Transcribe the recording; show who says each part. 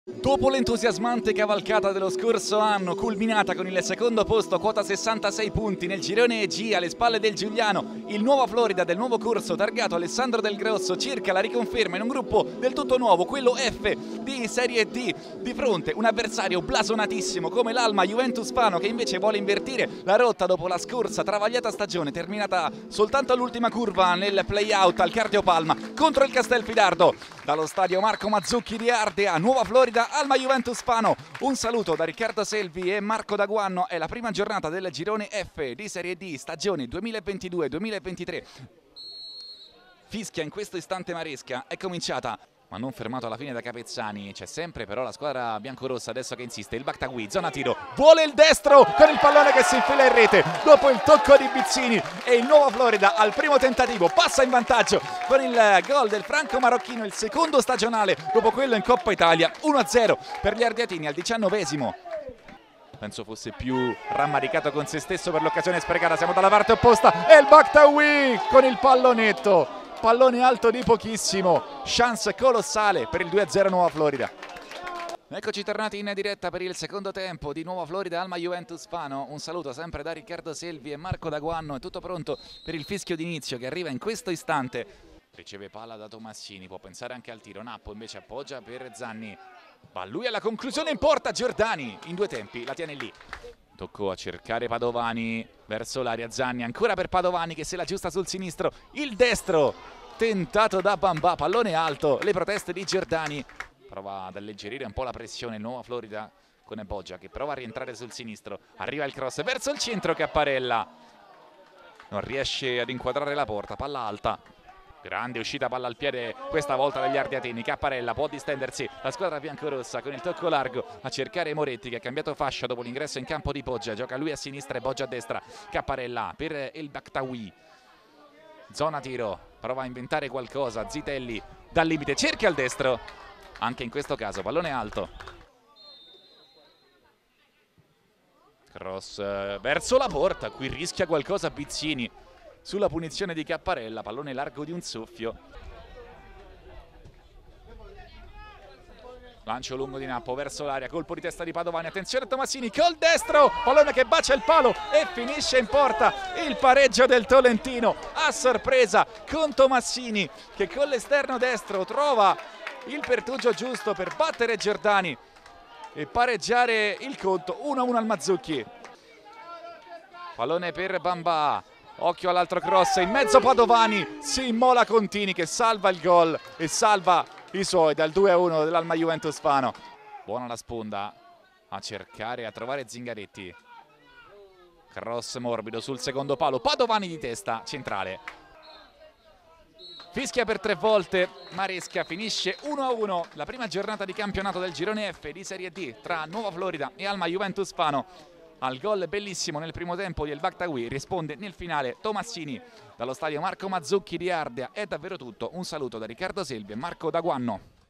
Speaker 1: Dopo l'entusiasmante cavalcata dello scorso anno, culminata con il secondo posto, quota 66 punti nel girone G alle spalle del Giuliano, il Nuova Florida del nuovo corso targato Alessandro Del Grosso cerca la riconferma in un gruppo del tutto nuovo, quello F di Serie D, di fronte un avversario blasonatissimo come l'Alma Juventus Fano, che invece vuole invertire la rotta dopo la scorsa travagliata stagione terminata soltanto all'ultima curva nel play-out al Cardiopalma contro il Castelfidardo. Dallo stadio Marco Mazzucchi di Ardea, Nuova Florida, Alma Juventus Fano. Un saluto da Riccardo Selvi e Marco Daguanno. È la prima giornata del girone F di Serie D, stagione 2022-2023. Fischia in questo istante Maresca, è cominciata, ma non fermato alla fine da Capezzani. C'è sempre però la squadra biancorossa adesso che insiste. Il Baktagui, zona tiro, vuole il destro con il pallone che si infila in rete dopo il tocco di Bizzini, e il Nuova Florida al primo tentativo passa in vantaggio con il gol del franco marocchino, il secondo stagionale dopo quello in Coppa Italia. 1-0 per gli ardeatini al 19esimo. Penso fosse più rammaricato con se stesso per l'occasione sprecata. Siamo dalla parte opposta e il Baktagui con il pallonetto. Pallone alto di pochissimo, chance colossale per il 2-0 Nuova Florida. Eccoci tornati in diretta per il secondo tempo di Nuova Florida Alma Juventus Fano. Un saluto sempre da Riccardo Selvi e Marco Daguanno. È tutto pronto per il fischio d'inizio che arriva in questo istante. Riceve palla da Tomassini, può pensare anche al tiro. Nappo invece appoggia per Zanni. Va lui alla conclusione in porta, Giordani in due tempi la tiene lì. Toccò a cercare Padovani verso l'area, Zanni ancora per Padovani che se la aggiusta sul sinistro, il destro tentato da Bambà, pallone alto, le proteste di Giordani. Prova ad alleggerire un po' la pressione il Nuova Florida con Boggia che prova a rientrare sul sinistro, arriva il cross verso il centro, Capparella non riesce ad inquadrare la porta, palla alta. Grande uscita, palla al piede questa volta dagli ardeatini. Capparella può distendersi, la squadra biancorossa con il tocco largo a cercare Moretti che ha cambiato fascia dopo l'ingresso in campo di Boggia. Gioca lui a sinistra e Boggia a destra. Capparella per il Baktagui, zona tiro, prova a inventare qualcosa. Zitelli dal limite, cerca il destro, anche in questo caso pallone alto. Cross verso la porta, qui rischia qualcosa Bizzini sulla punizione di Capparella, pallone largo di un soffio. Lancio lungo di Nappo verso l'area, colpo di testa di Padovani, attenzione a Tomassini col destro, pallone che bacia il palo e finisce in porta. Il pareggio del Tolentino a sorpresa con Tomassini che con l'esterno destro trova il pertugio giusto per battere Giordani e pareggiare il conto. 1-1 al Mazzucchi. Pallone per Bambà, occhio all'altro cross, in mezzo Padovani, si immola Contini che salva il gol e salva i suoi dal 2-1 dell'Alma Juventus Fano. Buona la sponda a cercare, a trovare Zingaretti. Cross morbido sul secondo palo, Padovani di testa, centrale. Fischia per 3 volte, Maresca, finisce 1-1 la prima giornata di campionato del girone F di Serie D tra Nuova Florida e Alma Juventus Fano. Al gol bellissimo nel primo tempo di El Baktagui risponde nel finale Tomassini. Dallo stadio Marco Mazzucchi di Ardea è davvero tutto. Un saluto da Riccardo Selvi e Marco Daguanno.